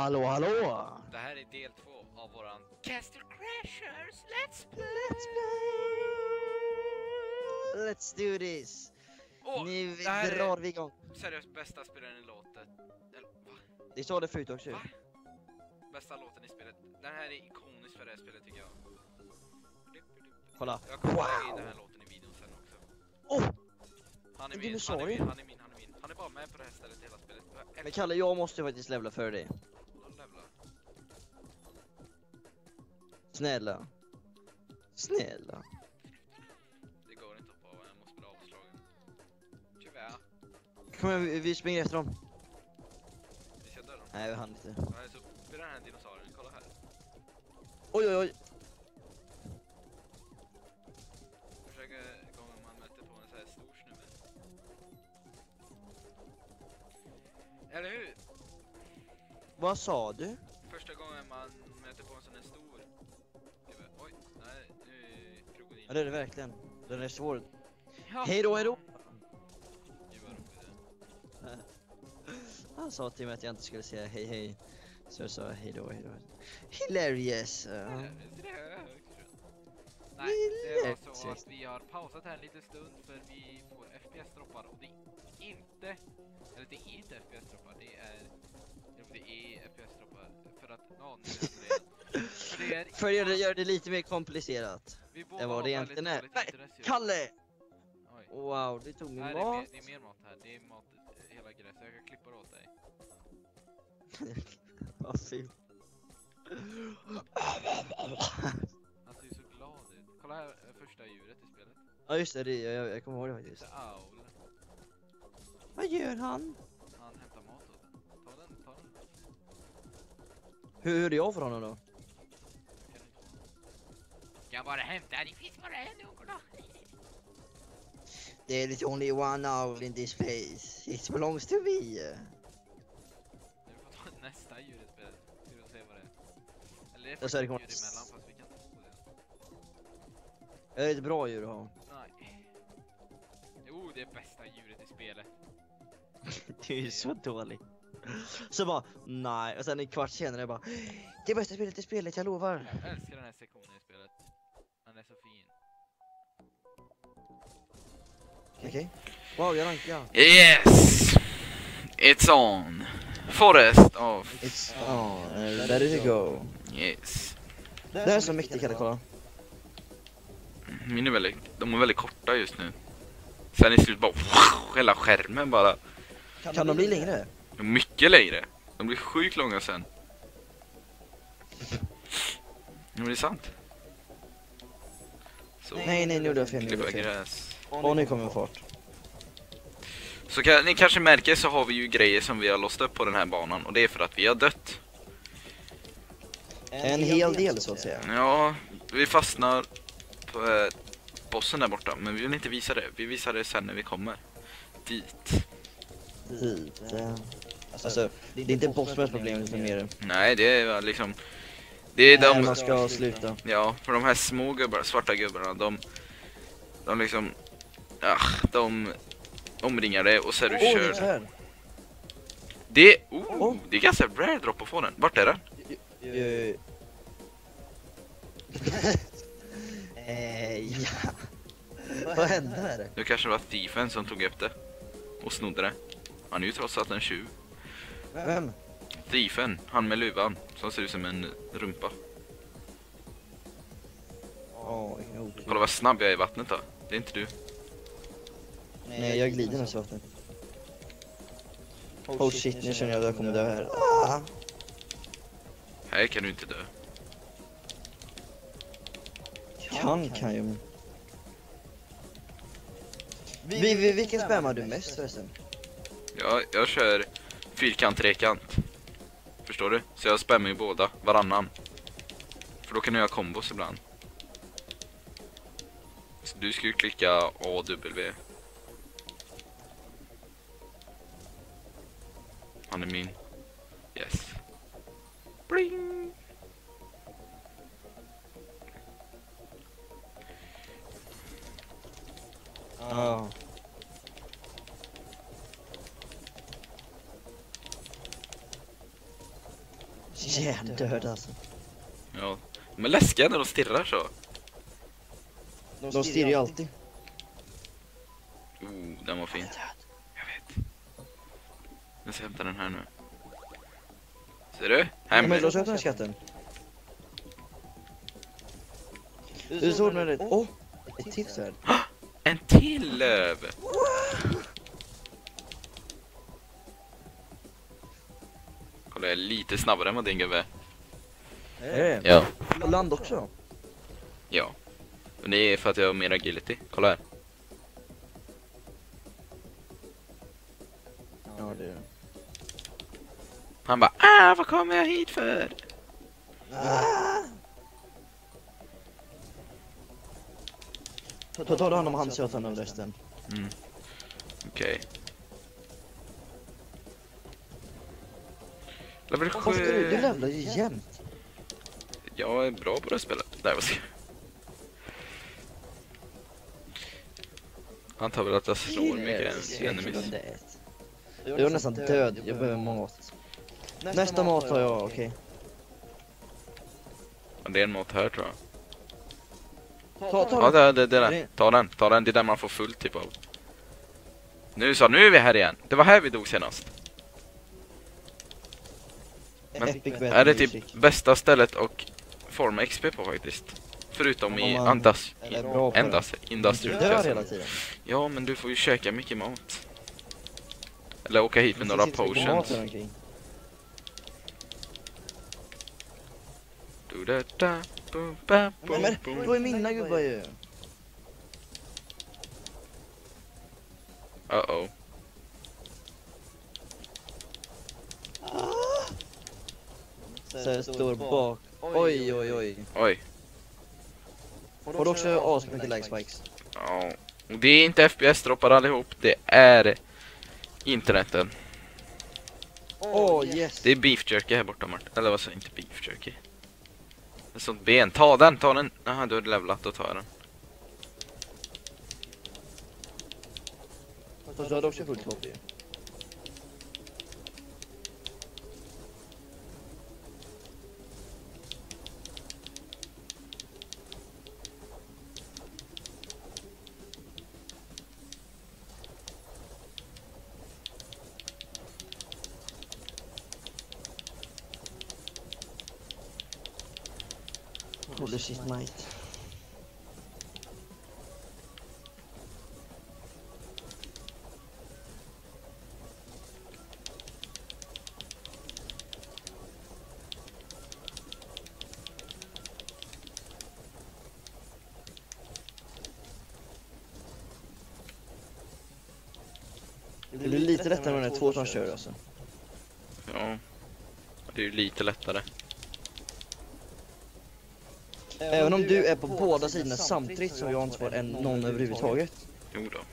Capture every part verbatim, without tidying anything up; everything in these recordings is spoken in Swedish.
hallå, hallå! Det här är del två av våran Castle Crashers Let's Play! Let's play! Let's do this! Åh, Nu det här drar är vi igång. seriöst bästa spelaren i låten. Eller, va? Det står det förut också. Va? Bästa låten i spelet. Den här är ikonisk för det här spelet tycker jag. Kolla. Jag kommer Wow. lägga in den här låten i videon sen också. Åh! Han är En min, han är dinosaurie. min, han är min, han är min. Han är bara med på det här stället hela spelet. Jag Men Kalle, jag måste faktiskt levla för dig. levlar. Snälla. Snälla. Det går inte att på, jag måste bli avslagen. Tyvärr. Kom igen, vi- vi springer efter dem. Vi ska döda dem. Nej, vi hann inte. Ja, så uppe i den här dinosaurien, kolla här. Oj, oj, oj. Försöker gången man möter på en så här stor snubbe. Eller hur? Vad sa du? Första gången man möter på en sån här stor. Oj, nej, nu är krokodil. Ja, det är det verkligen. Den är svår. Ja. Hej då, hej då. Gud vad roligt det. Han sa till mig att jag inte skulle säga hej hej. Så jag sa hej då, hej då. Hilarious. Uh. Nej, det var så att vi har pausat här en liten stund för vi får F P S-droppar och det är inte, eller det är inte F P S-droppar, det är, det är F P S-droppar för att, ja, nu är det för det är, För att gör det lite mer komplicerat. vi Det var det egentligen är. är. Nej, Kalle! Oj. Wow, du tog min Nej, det är, mer, mat. det är mer mat här, det är mat eh, hela gräs, jag kan klippa det åt dig. Vad fint. Han ser ju så glad ut. Kolla här, eh, första djuret i spelet. Ja just det, det jag, jag kommer ihåg det Det faktiskt. är Owl. Vad gör han? Han hämtar mat åt den. Ta den, ta den. Hur hur är jag för honom då? Jag bara hämta, det finns bara en ungdom. There is only one owl in this place. It belongs to me. Nu får ta nästa djur i spelet. Ska du se vad det är. Eller det är Jag sa det faktiskt kommer- djur emellan fast vi kan inte få det. Det är ett bra djur att ha. Nej. Jo, det är bästa djuret i spelet. Du är så dålig. Så bara, nej. Och sen en kvart senare bara, det är bästa spelet i spelet, jag lovar. Jag älskar den här sektionen i spelet. Den är så fin. Okej. Okay. Wow, jag rankar. Yes! It's on. Forest of... It's on, uh, ready to go. Yes. Det här är så mäktigt, Kalle, kolla. Min är väldigt, de är väldigt korta just nu. Sen i slut bara... Hela skärmen bara. Kan de bli längre? Mycket längre. De blir sjukt långa sen. Men det är sant. Så, Nej, nej, nu gjorde jag fel. Nu gjorde klippa jag fel. gräs. Och nu kommer fart. Så kan, ni kanske märker så har vi ju grejer som vi har låst upp på den här banan. Och det är för att vi har dött. En hel del, så att säga. Ja, vi fastnar på eh, bossen där borta. Men vi vill inte visa det. Vi visar det sen när vi kommer dit. Dit. eh. Alltså, det är inte bossens problem, utan mer. Nej, det är liksom... Det är När de... man ska sluta. Ja, för de här små gubbarna, svarta gubbarna, de... De liksom... Ah, de omringar det och så är du Åh, det är kör. så här. Det, oh, Oh. det är ganska rare drop att få den. Vart är den? Eh, eh, ja. Vad hände här? Nu kanske det var thiefen som tog upp det. Och snodde det. Han är ju trots allt en tjuv. Vem? Thiefen, han med luvan, som ser ut som en rumpa. Åh, vilken otur. Kolla vad snabb jag är i vattnet då. Det är inte du. Nej, jag glider nästan i vattnet. Oh shit, nu känner jag att jag kommer dö här. Ah. Här kan du inte dö. Kan, kan ju. Vi, vi, vilken spammar du mest förresten? Ja, jag kör fyrkant, trekant. Förstår du? Så jag spammar ju båda, varannan. För då kan jag göra kombos ibland. Så du ska ju klicka A W. Han är min. Yes. Bling! Ja. hjärndöd alltså. Ja. De är läskiga när de stirrar så. De stirrar ju alltid. Oh, den var fin. Jag vet. Jag ska hämta den här nu. Ser du? Här Men med. lås upp den här skatten. Du såg när det... Åh! Ett till svärd. En till löv! Kolla, jag är lite snabbare än vad din gubbe. Är det? Ja. På land också. Ja. Men det är för att jag har mer agility. Kolla här. Ja, det är det. Han bara, ah, vad kommer jag hit för? Ah! Ta, ta hand om han så jag tar hand om resten. Mm. Okej. Level Oskar, du, du sju. levlar ju jämt. Jag är bra på det spelet. Där var det. Han tar väl att jag slår mycket enemies. Jag är nästan död, jag behöver mat. Nästa mat har jag, okej. Ja, det är en mat här tror jag. Ta, ta Ja, den. det, det, det, det. Ta den, ta den. Det är där man får full typ av. Nu så, nu är vi här igen. Det var här vi dog senast. Men Epic battle är det music. typ bästa stället och forma X P på faktiskt. Förutom i Om man Andas. är bra på det. Andas. Industrial. Dör Castle. hela tiden. Ja, men du får ju käka mycket mat. Eller åka hit med Det några finns inte så mycket mat potions. här omkring. Du, da, da, boom, ba, boom, Men, boom. men då är mina gubbar ju. Uh-oh. Så jag står bak. Oj, oj, oj. Oj. Får du också asmycket lag spikes? Ja. Det är inte F P S-droppar allihop. Det är interneten. Åh, oh, yes. Det är beef jerky här borta, Mart. Eller vad säger inte beef jerky? Ett sånt ben. Ta den, ta den. Jaha, du har levlat, då tar jag den. Fast du hade också fullt hopp ju. Holy shit, mate. Det blir lite lättare med den här två som kör alltså. Ja. Det är ju lite lättare. Även om du är på båda sidorna samtidigt så har jag inte svarat en någon överhuvudtaget. Jo då.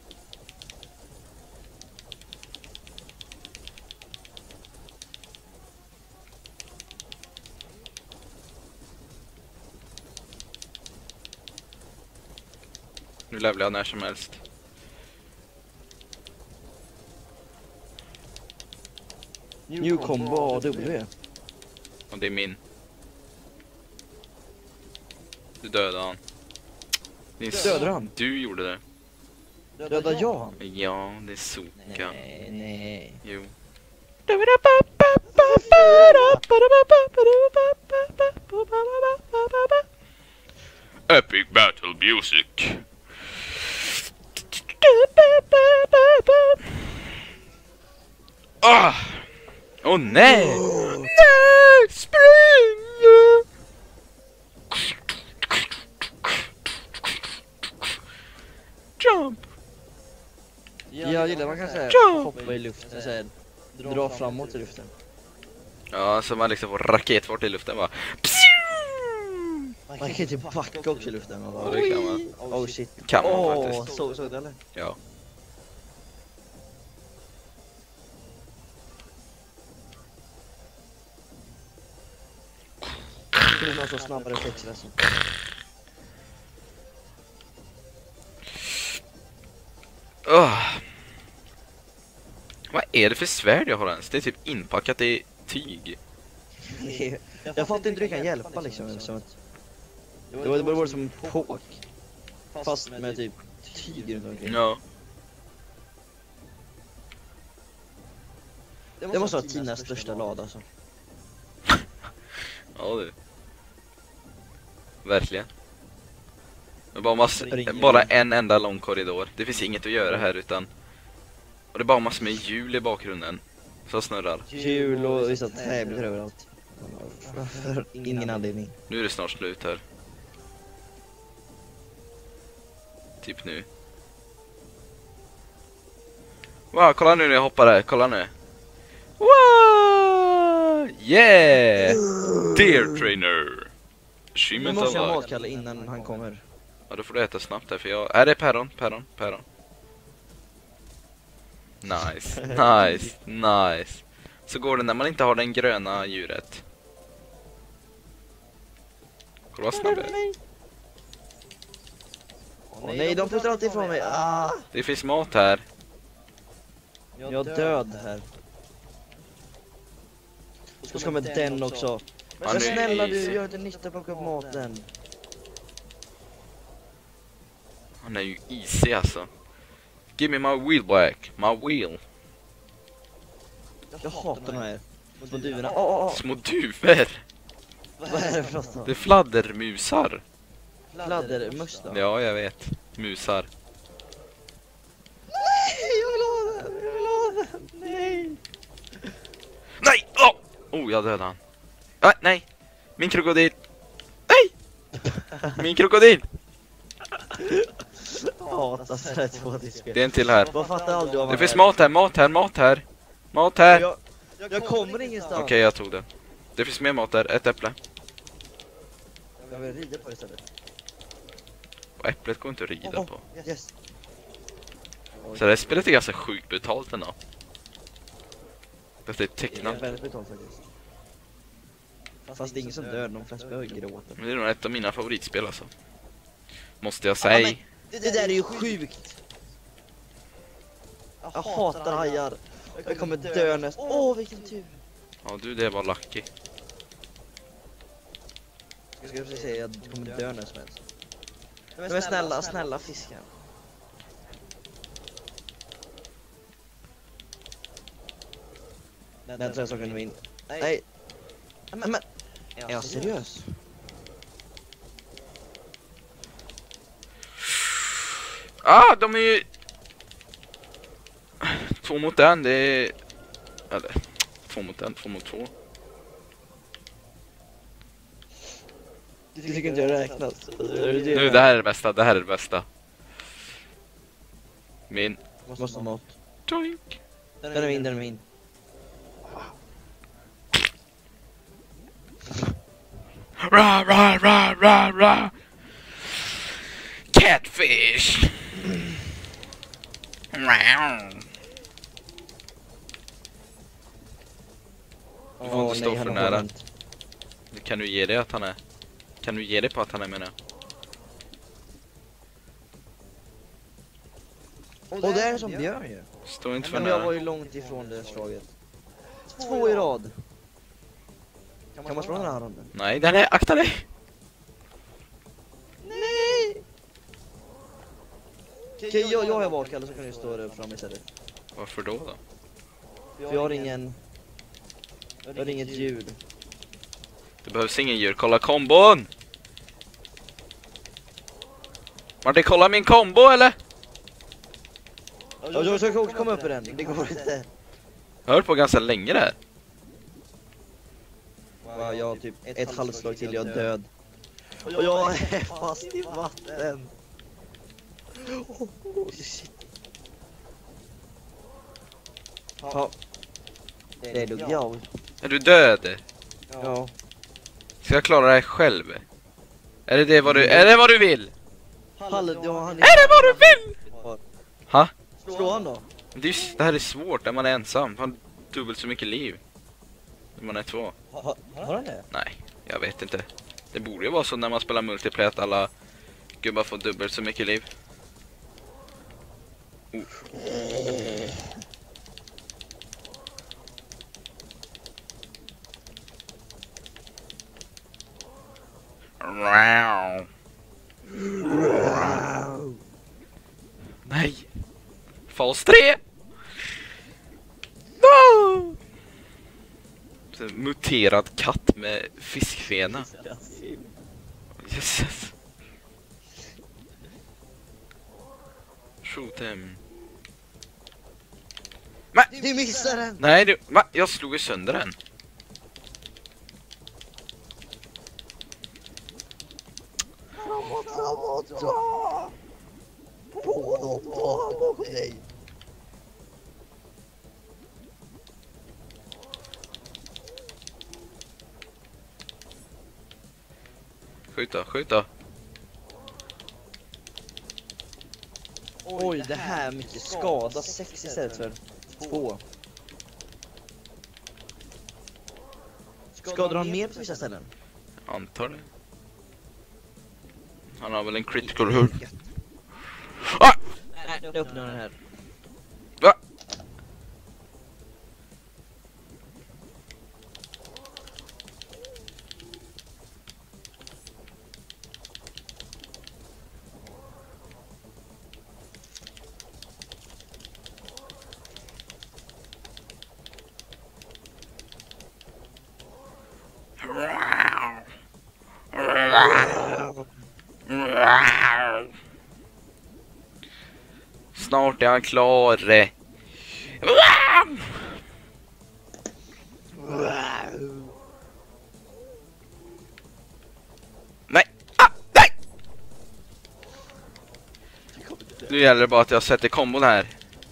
Nu levlar jag när som helst. New combo A W. Och det är min. Du dödade han. Din Dödade han? Du gjorde det. Dödar jag han? Ja, det är Soka. Nej, nej. Jo. Epic Battle Music. Ah! Åh oh, nej! Oh. Nej! Spring! Jump! Jag gillar man kan säga Jump! hoppa i luften så här, dra framåt i luften. Ja, så man liksom får raketfart i luften bara. Man kan ju typ backa också i luften. Och Ja, bara, det kan man. oh shit. Kan man Åh, faktiskt. så, såg du eller? Ja. Det är någon så snabbare reflexer alltså. Oh. Vad är det för svärd jag har ens? Det är typ inpackat i tyg. Jag fattar inte hur det kan hjälpa liksom. Som att... Det var det var som en påk. Fast med typ tyg runt omkring. Ja. Det måste vara Tinas största lada alltså. Ja du. Verkligen. Det är bara, massor, bara en enda lång korridor. Det finns inget att göra här utan... Och det är bara massor med hjul i bakgrunden. Som snurrar. Hjul och vissa tävlingar överallt. För ingen anledning. Nu är det snart slut här. Typ nu. Wow, kolla nu när jag hoppar här. Kolla nu. Wow! Yeah! Dear trainer. Nu måste jag matkalla innan han kommer. Ja, då får du äta snabbt här för jag... Är det päron? Päron? Päron? Nice, nice, nice. Så går det när man inte har den gröna djuret. Kolla vad snabb jag är. Åh nej, de putar alltid ifrån mig. Ah! Det finns mat här. Jag är död här. Och så kommer den också. Men nu- snälla du, gör inte nytta på att plocka upp maten. Han är ju easy alltså. Give me my wheel back. My wheel. Jag hatar de här små duvorna. Åh, åh, åh. Små duvor. Vad är det för något? Det är fladdermusar. Fladdermöss då? Ja, jag vet. Musar. Nej, jag vill ha den! Jag vill ha den! Nej! Nej! Oh, oh jag dödade han. Ah, nej! Min krokodil! Nej! Min krokodil! Hatar sådana här två diskar. Det är en till här. Vad fattar aldrig om Det finns mat här, mat här, mat här. Mat här. Jag, jag kommer ingenstans. Okej, jag tog det. Det finns mer mat där, ett äpple. Jag vill rida på det istället. Och äpplet går inte att rida Oh, på. yes. Så det här spelet är ganska sjukt brutalt ändå. Fast det är Det är tecknat. väldigt betalt faktiskt. Fast det är ingen som dör, de flesta börjar gråta. Men det är nog ett av mina favoritspel alltså. Måste jag säga. Det, det där är ju sjukt. Jag hatar hajar. Jag kommer dö näst. Åh, oh, vilken tur. Ja du, det var lucky. Jag ska precis säga att jag kommer dö när som helst. Men snälla, snälla fiskar. Den tre saken är in. Nej. Men, men. Är jag seriös? Ah, de är ju... Två mot en, det är... Eller, två mot en, två mot två. Du tycker inte jag räknas? Nu, det här är det bästa, det här är det bästa. Min. Måste ha mat. Toink. Den är min, den är min. Ra, ra, ra, ra, ra. Catfish. Wow. Du får inte stå för nära. Kan du ge det att han är? Kan du ge det på att han är med nu? Och det är en som björn ju. Stå inte för Men jag var nära. ju långt ifrån det slaget. Två i rad. Kan man slå den här ronden? Nej, den är, akta dig! Nej! Okej, jag, jag är bakkall så kan du stå där framme istället. Varför då då? För jag har ingen... Jag har inget ljud. Det behövs ingen djur, kolla kombon! Martin, kolla min kombo eller? Jag jag försöker också komma upp i den, det går inte. Jag har hört på ganska länge där. Ja, jag har typ ett halvslag till, jag är död. Och jag är fast i vatten. Oh, oh, shit. Ja. Det är lugnt, ja. Är du död? Ja. Ska jag klara dig själv? Är det det vad du, är det vad du vill? Halv, ja, han Är det vad du vill? Ha? Slå han då. Det, är, ju- det här är svårt när man är ensam. Man har dubbelt så mycket liv. När man är två. Ha, har han det? Nej, jag vet inte. Det borde ju vara så när man spelar multiplayer att alla gubbar får dubbelt så mycket liv. Oh. Nej. Fas tre. No! Så muterad katt med fiskfena. Jesus. Shoot him. Men, Du missar den! nej, du, va? Jag slog ju sönder den. Framåt, framåt, ja! På dem, bakom dig! Skjuta, skjuta. Oj, det här är mycket skada. Sex istället för två. Skadar han mer på vissa ställen? Antar det. Han har väl en critical hurt. Ah! Nej, nu öppnar den här. Va? Snart är han klar. Nej. Ah, nej. Nu gäller det bara att jag sätter kombon här.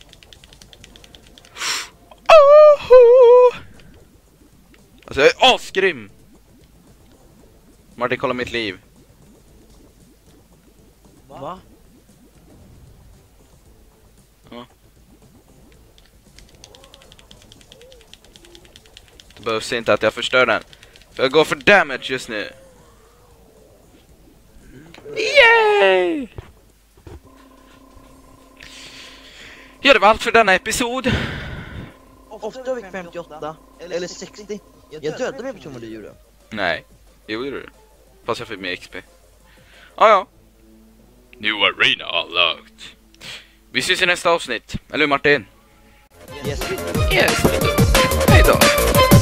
Alltså jag är asgrym. Martin, kolla mitt liv. Va? Ja. Det behövs inte att jag förstör den. För jag går för damage just nu. Yay! Ja, det var allt för denna episod. Ofta fick femtioåtta eller sextio. Jag dödade mig på vad du gjorde. Nej, jo, gjorde du. Fast jag fick mer X P. Ah, ja. New arena unlocked. Vi ses i nästa avsnitt. Eller Martin? Yes. Yes. Hej då.